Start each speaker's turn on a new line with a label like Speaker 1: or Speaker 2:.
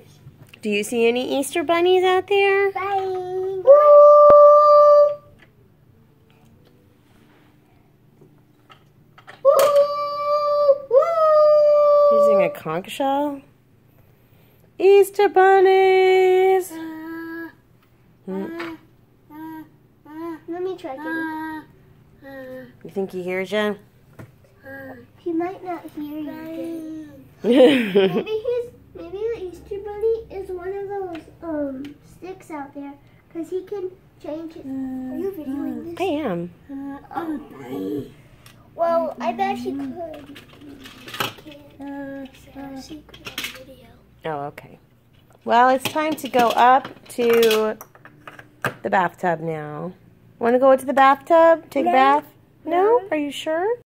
Speaker 1: Do you see any Easter bunnies out there?
Speaker 2: Bye.
Speaker 1: Woo! Using a conch shell. Easter bunnies.
Speaker 2: Let me try getting.
Speaker 1: You think he hears you?
Speaker 2: He might not hear you.
Speaker 1: Maybe
Speaker 2: Maybe the Easter bunny is one of those sticks out there, because he can change it. Are you videoing this?
Speaker 1: I am.
Speaker 2: Well, I bet he could.
Speaker 1: Oh, okay. Well, it's time to go up to the bathtub now. Want to go into the bathtub? Take a bath? No? Are you sure?